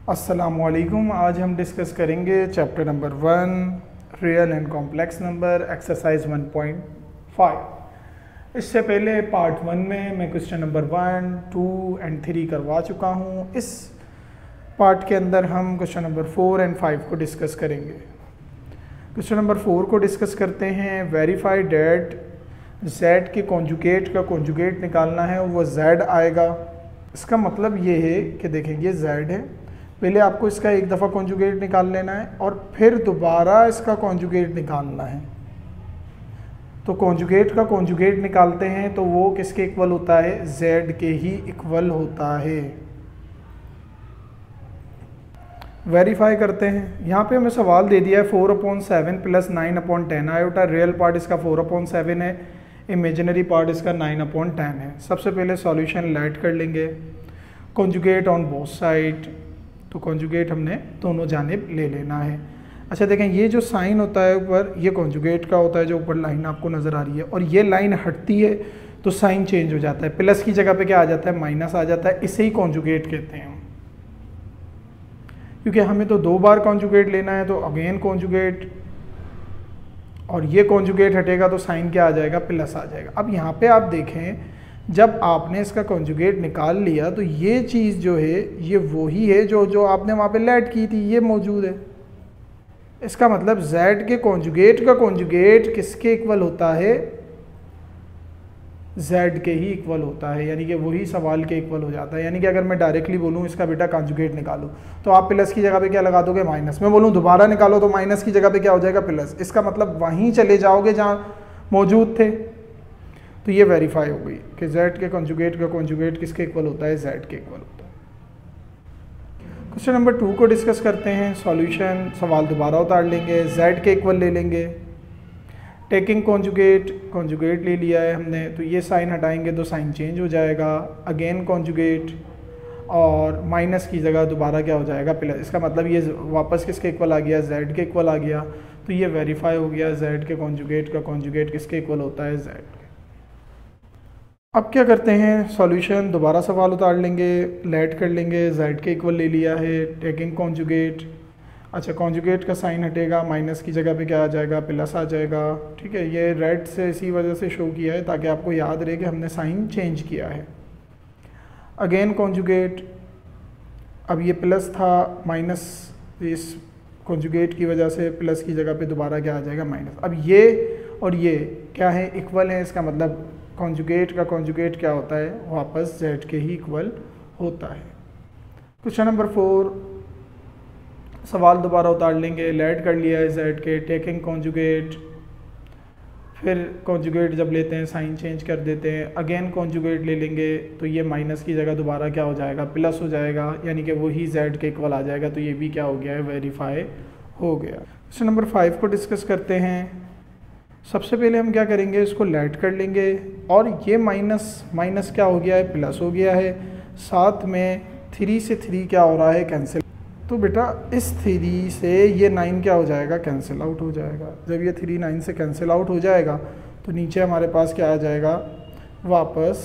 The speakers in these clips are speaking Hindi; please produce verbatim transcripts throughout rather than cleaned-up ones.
अस्सलामुअलैकुम। आज हम डिस्कस करेंगे chapter number one real and complex number exercise one point five. इससे पहले पार्ट वन में मैं question number one two and three करवा चुका हूँ। इस पार्ट के अंदर हम question number four and five को डिस्कस करेंगे। क्वेश्चन नंबर फोर को डिस्कस करते हैं। वेरीफाई डेट जेड के कॉन्जुगेट का कॉन्जुगेट निकालना है, वो जेड आएगा। इसका मतलब ये है कि देखेंगे जेड है, पहले आपको इसका एक दफ़ा कॉन्जुगेट निकाल लेना है और फिर दोबारा इसका कॉन्जुगेट निकालना है। तो कॉन्जुगेट का कॉन्जुगेट निकालते हैं तो वो किसके इक्वल होता है? z के ही इक्वल होता है। वेरीफाई करते हैं। यहाँ पे हमें सवाल दे दिया है four upon seven plus nine upon ten iota. Real part इसका फोर अपॉन सेवन है, इमेजिनरी पार्ट इसका नाइन अपॉन टेन है। सबसे पहले सॉल्यूशन लेट कर लेंगे। कॉन्जुगेट ऑन बोथ साइड, तो कॉन्जुगेट हमने दोनों जानिब ले लेना है। अच्छा देखें, ये जो साइन होता है ऊपर, ये कॉन्जुगेट का होता है, जो ऊपर लाइन आपको नज़र आ रही है, और ये लाइन हटती है तो साइन चेंज हो जाता है। प्लस की जगह पे क्या आ जाता है? माइनस आ जाता है। इसे ही कॉन्जुगेट कहते हैं। क्योंकि हमें तो दो बार कॉन्जुगेट लेना है, तो अगेन कॉन्जुगेट, और ये कॉन्जुगेट हटेगा तो साइन क्या आ जाएगा? प्लस आ जाएगा। अब यहाँ पे आप देखें, जब आपने इसका कॉन्जुगेट निकाल लिया तो ये चीज़ जो है ये वही है जो जो आपने वहाँ पे लेट की थी, ये मौजूद है। इसका मतलब z के कॉन्जुगेट का कॉन्जुगेट किसके इक्वल होता है? z के ही इक्वल होता है, यानी कि वही सवाल के इक्वल हो जाता है। यानी कि अगर मैं डायरेक्टली बोलूँ इसका बेटा कॉन्जुगेट निकालो, तो आप प्लस की जगह पे क्या लगा दोगे? माइनस। मैं बोलूँ दोबारा निकालो, तो माइनस की जगह पे क्या हो जाएगा? प्लस। इसका मतलब वहीं चले जाओगे जहाँ मौजूद थे। तो ये वेरीफाई हो गई कि z के कॉन्जुगेट का कॉन्जुगेट किसके इक्वल होता है? z के इक्वल होता है। क्वेश्चन नंबर टू को डिस्कस करते हैं। सॉल्यूशन, सवाल दोबारा उतार लेंगे, z के इक्वल ले लेंगे। टेकिंग कॉन्जुगेट, कॉन्जुगेट ले लिया है हमने, तो ये साइन हटाएंगे तो साइन चेंज हो जाएगा। अगेन कॉन्जुगेट, और माइनस की जगह दोबारा क्या हो जाएगा? प्लस। इसका मतलब ये वापस किसके इक्वल आ गया? z के इक्वल आ गया। तो ये वेरीफाई हो गया, z के कॉन्जुगेट का कॉन्जुगेट किसके इक्वल होता है? z। अब क्या करते हैं? सॉल्यूशन, दोबारा सवाल उतार लेंगे, लेट कर लेंगे, z के इक्वल ले लिया है। टेकिंग कॉन्जुगेट, अच्छा कॉन्जुगेट का साइन हटेगा, माइनस की जगह पे क्या आ जाएगा? प्लस आ जाएगा। ठीक है, ये रेड से इसी वजह से शो किया है ताकि आपको याद रहे कि हमने साइन चेंज किया है। अगेन कॉन्जुगेट, अब ये प्लस था, माइनस इस कॉन्जुगेट की वजह से प्लस की जगह पे दोबारा क्या आ जाएगा? माइनस। अब ये और ये क्या है? इक्वल है। इसका मतलब कॉन्जुगेट का कॉन्जुगेट क्या होता है? वापस z के ही इक्वल होता है। क्वेश्चन नंबर फोर, सवाल दोबारा उतार लेंगे, लेट कर लिया है z के। टेकिंग कॉन्जुगेट, फिर कॉन्जुगेट जब लेते हैं साइन चेंज कर देते हैं। अगेन कॉन्जुगेट ले लेंगे तो ये माइनस की जगह दोबारा क्या हो जाएगा? प्लस हो जाएगा, यानी कि वही z के इक्वल आ जाएगा। तो ये भी क्या हो गया है? वेरीफाई हो गया। क्वेश्चन नंबर फाइव को डिस्कस करते हैं। सबसे पहले हम क्या करेंगे? इसको लेट कर लेंगे, और ये माइनस माइनस क्या हो गया है? प्लस हो गया है। साथ में थ्री से थ्री क्या हो रहा है? कैंसिल। तो बेटा इस थ्री से ये नाइन क्या हो जाएगा? कैंसिल आउट हो जाएगा। जब ये थ्री नाइन से कैंसिल आउट हो जाएगा तो नीचे हमारे पास क्या आ जाएगा? वापस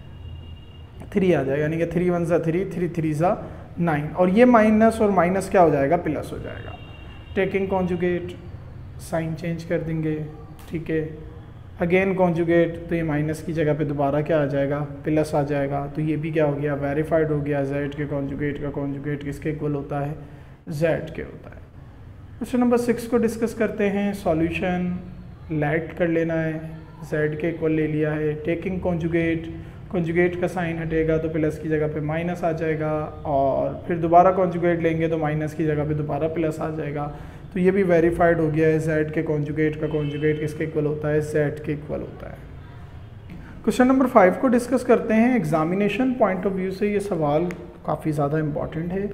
थ्री आ जाएगा, यानी कि थ्री वन सा थ्री, थ्री थ्री सा नाइन, और ये माइनस और माइनस क्या हो जाएगा? प्लस हो जाएगा। टेकिंग कॉन्जुगेट, साइन चेंज कर देंगे। ठीक है, अगेन कॉन्जुगेट, तो ये माइनस की जगह पे दोबारा क्या आ जाएगा? प्लस आ जाएगा। तो ये भी क्या हो गया? वेरीफाइड हो गया। z के कॉन्जुगेट का कॉन्जुगेट किसके इक्वल होता है? z के होता है। क्वेश्चन नंबर सिक्स को डिस्कस करते हैं। सॉल्यूशन, लेट कर लेना है, z के इक्वल ले लिया है। टेकिंग कॉन्जुगेट, कॉन्जुगेट का साइन हटेगा तो प्लस की जगह पे माइनस आ जाएगा, और फिर दोबारा कॉन्जुगेट लेंगे तो माइनस की जगह पे दोबारा प्लस आ जाएगा। तो ये भी वेरीफाइड हो गया है। z के कॉन्जुगेट का कॉन्जुगेट किसके इक्वल होता है? z के इक्वल होता है। क्वेश्चन नंबर फाइव को डिस्कस करते हैं। एग्जामिनेशन पॉइंट ऑफ व्यू से ये सवाल काफ़ी ज़्यादा इम्पॉर्टेंट है।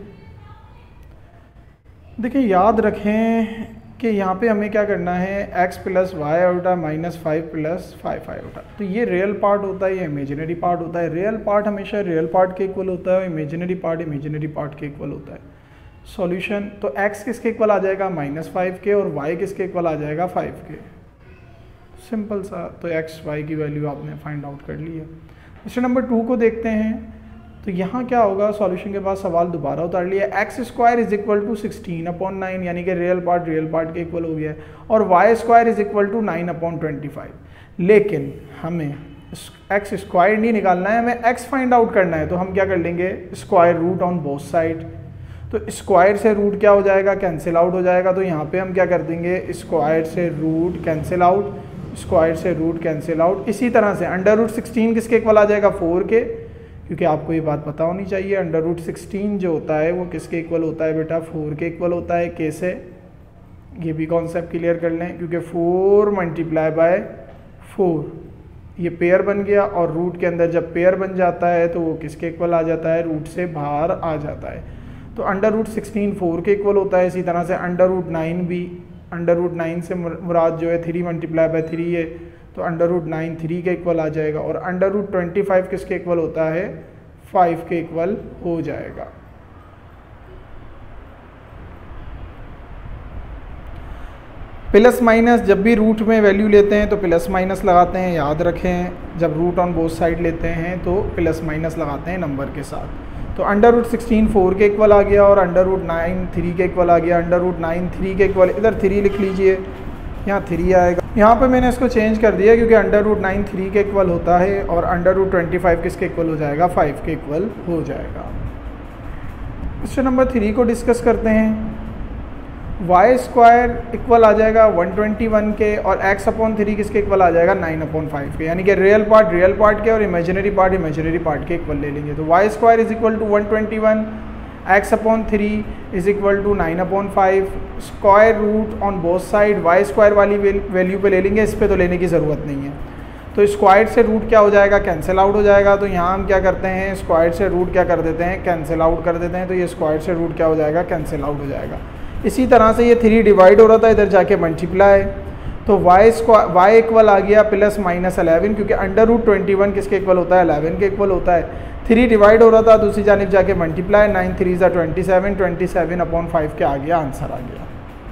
देखिए, याद रखें कि यहाँ पे हमें क्या करना है? x plus Y iota minus five plus five iota. तो ये रियल पार्ट होता है, ये इमेजिनरी पार्ट होता है। रियल पार्ट हमेशा रियल पार्ट के इक्वल होता है, इमेजिनरी पार्ट इमेजिनरी पार्ट के इक्वल होता है। सॉल्यूशन, तो x किसके इक्वल आ जाएगा? माइनस फाइव के, और y किसके इक्वल आ जाएगा? फाइव के। सिंपल सा। तो x y की वैल्यू आपने फाइंड आउट कर ली है। क्वेश्चन नंबर टू को देखते हैं। तो यहाँ क्या होगा, सॉल्यूशन के बाद सवाल दोबारा उतार लिया, X square is equal to sixteen upon nine, यानी कि रियल पार्ट रियल पार्ट के इक्वल हो गया है, और Y square is equal to nine upon twenty five. लेकिन हमें एक्स स्क्वायर नहीं निकालना है, हमें एक्स फाइंड आउट करना है। तो हम क्या कर लेंगे, square root on both side. तो स्क्वायर से रूट क्या हो जाएगा, कैंसिल आउट हो जाएगा। तो यहाँ पे हम क्या कर देंगे, स्क्वायर से रूट कैंसिल आउट, स्क्वायर से रूट कैंसिल आउट। इसी तरह से अंडर रूट सिक्सटीन किसके इक्वल आ जाएगा, फोर के, क्योंकि आपको ये बात पता होनी चाहिए, अंडर रूट सिक्सटीन जो होता है वो किसके इक्वल होता है बेटा, फोर के इक्वल होता है। कैसे, ये भी कॉन्सेप्ट क्लियर कर लें, क्योंकि फोर मल्टीप्लाई बाय फोर ये पेयर बन गया, और रूट के अंदर जब पेयर बन जाता है तो वो किसके इक्वल आ जाता है, रूट से बाहर आ जाता है। तो अंडर रूट सिक्सटीन फोर के इक्वल होता है। इसी तरह से अंडर रूट नाइन भी, अंडर रूट नाइन से मुराद जो है थ्री मल्टीप्लाई बाय थ्री है, तो अंडर रूट नाइन थ्री के इक्वल आ जाएगा। और अंडर रूट ट्वेंटी फाइव किसके इक्वल होता है, फाइव के इक्वल हो जाएगा। प्लस माइनस, जब भी रूट में वैल्यू लेते हैं तो प्लस माइनस लगाते हैं, याद रखें। जब रूट ऑन बोथ साइड लेते हैं तो प्लस माइनस लगाते हैं नंबर के साथ। तो अंडर रूट सिक्सटीन फोर के इक्वल आ गया, और अंडर रूट नाइन थ्री के इक्वल आ गया। अंडर रूट नाइन थ्री के इक्वल, इधर थ्री लिख लीजिए, यहाँ थ्री आएगा। यहाँ पे मैंने इसको चेंज कर दिया क्योंकि अंडर रूट नाइन थ्री के इक्वल होता है, और अंडर रूट ट्वेंटी फाइव किसके इक्वल हो जाएगा, फाइव के इक्वल हो जाएगा। क्वेश्चन नंबर थ्री को डिस्कस करते हैं। वाई स्क्वायर इक्वल आ जाएगा वन ट्वेंटी वन के, और एक्स अपॉन थ्री किसके इक्वल आ जाएगा, नाइन अपॉन फाइव के, यानी कि रियल पार्ट रियल पार्ट के और इमेजिनरी पार्ट इमेजिनरी पार्ट के इक्वल ले लेंगे। तो y square is equal to one twenty one, x upon three is equal to nine upon five, square root on both side y square वाली वैल्यू पे ले लेंगे, इस पर तो लेने की ज़रूरत नहीं है। तो स्क्वायर से रूट क्या हो जाएगा, कैंसिल आउट हो जाएगा। तो यहाँ हम क्या करते हैं, स्क्वायर से रूट क्या कर देते हैं, कैंसिल आउट कर देते हैं। तो ये स्क्वायर से रूट क्या हो जाएगा, कैंसिल आउट हो जाएगा। इसी तरह से ये थ्री डिवाइड हो रहा था, इधर जाके मल्टीप्लाई, तो वाई स्क्वायर वाई इक्वल आ गया प्लस माइनस अलेवन, क्योंकि अंडर रूट ट्वेंटी वन किसके इक्वल होता है, अलेवन के इक्वल होता है। थ्री डिवाइड हो रहा था, दूसरी जानिब जाके मल्टीप्लाई, नाइन थ्री ज़ा twenty seven, twenty seven upon five के आ गया, आंसर आ गया।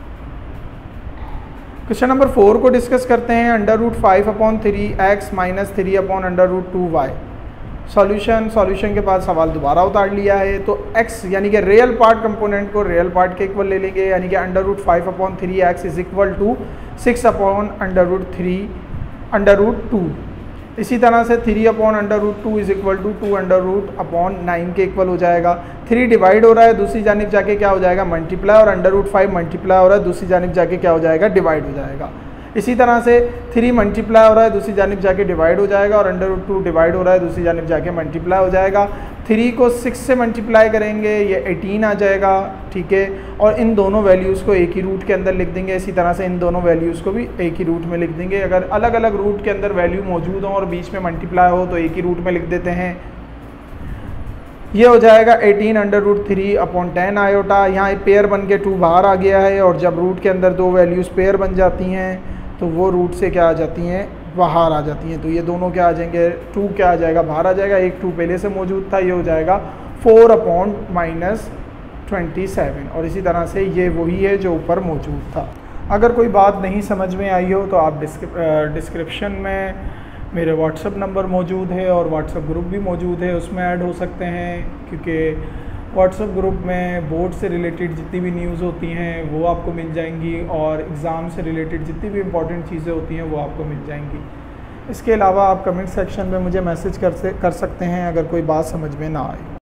क्वेश्चन नंबर फोर को डिस्कस करते हैं। Under root five upon three x minus three upon under root two y. Solution, solution के बाद सवाल दोबारा उतार लिया है। तो x यानी कि रियल पार्ट कंपोनेंट को रियल पार्ट के इक्वल ले लेंगे, यानी कि under root five upon three x is equal to six upon under root three under root two. इसी तरह से three upon under root two is equal to two under root upon nine के इक्वल हो जाएगा। थ्री डिवाइड हो रहा है, दूसरी जानिब जाके क्या हो जाएगा, मल्टीप्लाई, और अंडर रूट फाइव मल्टीप्लाई हो रहा है, दूसरी जानिब जाके क्या हो जाएगा, डिवाइड हो जाएगा। इसी तरह से थ्री मल्टीप्लाई हो रहा है, दूसरी जानिब जाके डिवाइड हो जाएगा, और अंडर रूट टू डिवाइड हो रहा है, दूसरी जानिब जाके मल्टीप्लाई हो जाएगा। थ्री को सिक्स से मल्टीप्लाई करेंगे, ये एटीन आ जाएगा, ठीक है। और इन दोनों वैल्यूज़ को एक ही रूट के अंदर लिख देंगे। इसी तरह से इन दोनों वैल्यूज़ को भी एक ही रूट में लिख देंगे। अगर अलग अलग रूट के अंदर वैल्यू मौजूद हो और बीच में मल्टीप्लाई हो तो एक ही रूट में लिख देते हैं। ये हो जाएगा eighteen under root three upon ten iota. यहाँ पेयर बन के टू बाहर आ गया है, और जब रूट के अंदर दो वैल्यूज़ पेयर बन जाती हैं तो वो रूट से क्या आ जाती हैं, बाहर आ जाती हैं। तो ये दोनों क्या आ जाएंगे, टू क्या आ जाएगा, बाहर आ जाएगा। एक टू पहले से मौजूद था, ये हो जाएगा four upon minus twenty seven. और इसी तरह से ये वही है जो ऊपर मौजूद था। अगर कोई बात नहीं समझ में आई हो तो आप डिस्क्रिप्शन में मेरे व्हाट्सअप नंबर मौजूद है और व्हाट्सअप ग्रुप भी मौजूद है, उसमें ऐड हो सकते हैं। क्योंकि व्हाट्सअप ग्रुप में बोर्ड से रिलेटेड जितनी भी न्यूज़ होती हैं वो आपको मिल जाएंगी, और एग्ज़ाम से रिलेटेड जितनी भी इम्पॉर्टेंट चीज़ें होती हैं वो आपको मिल जाएंगी। इसके अलावा आप कमेंट सेक्शन में मुझे मैसेज कर से कर सकते हैं अगर कोई बात समझ में ना आए।